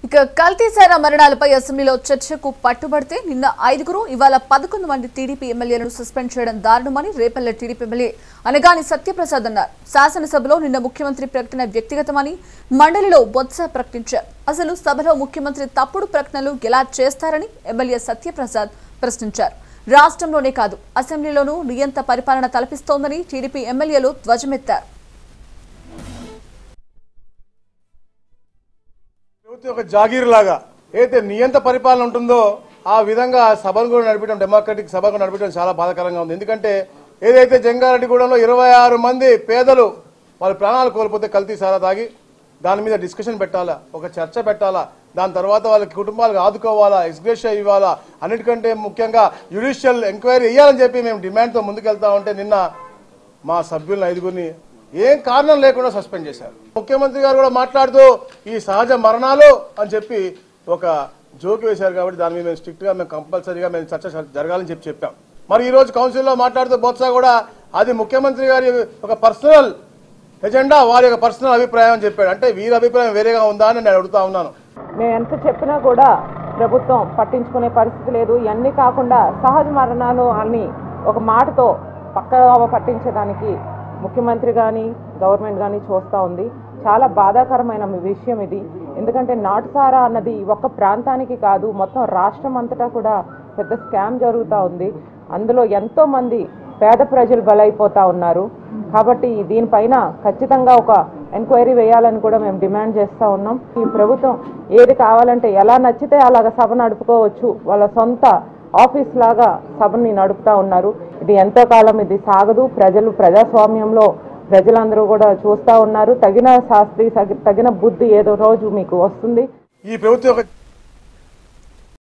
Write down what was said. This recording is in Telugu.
ఇక కల్తీసారా మరణాలపై అసెంబ్లీలో చర్చకు పట్టుబడితే నిన్న 5 ఇవాళ 11 మంది టీడీపీ ఎమ్మెల్యేలను సస్పెండ్ చేయడం దారుణమని రేపల్లె టీడీపీ ఎమ్మెల్యే అనగాని సత్యప్రసాద్ అన్నారు. శాసనసభలో నిన్న ముఖ్యమంత్రి ప్రకటన వ్యక్తిగతమని మండలిలో బొత్స ప్రకటించారు. అసలు సభలో ముఖ్యమంత్రి తప్పుడు ప్రకటనలు ఎలా చేస్తారని ఎమ్మెల్యే సత్యప్రసాద్ ప్రశ్నించారు. రాష్ట్రంలోనే కాదు అసెంబ్లీలోనూ నియంత పరిపాలన తలపిస్తోందని టీడీపీ ఎమ్మెల్యేలు ధ్వజమెత్తారు. ఒక జాగీర్ లాగా ఏదైతే నియంత పరిపాలన ఉంటుందో ఆ విధంగా సభను కూడా నడిపించడం, డెమోక్రటిక్ సభను నడిపించడం చాలా బాధాకరంగా ఉంది. ఎందుకంటే ఏదైతే జంగారెడ్డిగూడెంలో 26 మంది పేదలు వాళ్ళ ప్రాణాలు కోల్పోతే కల్తీ సారా తాగి దాని మీద డిస్కషన్ పెట్టాలా, ఒక చర్చ పెట్టాలా, దాని తర్వాత వాళ్ళ కుటుంబాలకు ఆదుకోవాలా, ఎక్స్గ్రేషియా ఇవ్వాలా, అన్నిటికంటే ముఖ్యంగా జ్యుడిషియల్ ఎంక్వైరీ ఇవ్వాలని చెప్పి మేము డిమాండ్తో ముందుకెళ్తా ఉంటే నిన్న మా సభ్యులను 5గురిని ఏం కారణం లేకుండా సస్పెండ్ చేశారు. ముఖ్యమంత్రి గారు కూడా మాట్లాడుతూ ఈ సహజ మరణాలు అని చెప్పి ఒక జోక్ వేశారు. కాబట్టి దాని మీద మేము స్ట్రిక్ట్ గా మేము కంపల్సరీగా మేము చర్చ జరగాలని చెప్పాం. మరి ఈ రోజు కౌన్సిల్లో మాట్లాడుతూ బొత్స కూడా అది ముఖ్యమంత్రి గారి ఒక పర్సనల్ ఎజెండా, వారి యొక్క పర్సనల్ అభిప్రాయం అని చెప్పాడు. అంటే వీరి అభిప్రాయం వేరేగా ఉందా అని నేను అడుగుతా ఉన్నాను. మేము ఎంత చెప్పినా కూడా ప్రభుత్వం పట్టించుకునే పరిస్థితి లేదు. ఇవన్నీ కాకుండా సహజ మరణాలు అని ఒక మాటతో పక్కగా పట్టించడానికి ముఖ్యమంత్రి కానీ గవర్నమెంట్ కానీ చూస్తూ ఉంది. చాలా బాధాకరమైన విషయం ఇది. ఎందుకంటే నాటుసారా అన్నది ఒక్క ప్రాంతానికి కాదు, మొత్తం రాష్ట్రం అంతటా కూడా పెద్ద స్కామ్ జరుగుతూ ఉంది. అందులో ఎంతోమంది పేద ప్రజలు బలైపోతూ ఉన్నారు. కాబట్టి దీనిపైన ఖచ్చితంగా ఒక ఎంక్వైరీ వేయాలని కూడా మేము డిమాండ్ చేస్తూ ఉన్నాం. ఈ ప్రభుత్వం ఏది కావాలంటే ఎలా నచ్చితే అలాగ సభ నడుపుకోవచ్చు, వాళ్ళ సొంత ఆఫీస్ లాగా సభని నడుపుతా ఉన్నారు. ఇది ఎంతో కాలం ఇది సాగదు. ప్రజాస్వామ్యంలో ప్రజలందరూ కూడా చూస్తూ ఉన్నారు. తగిన శాస్త్రి, తగిన బుద్ధి ఏదో రోజు మీకు వస్తుంది. ఈ ప్రభుత్వం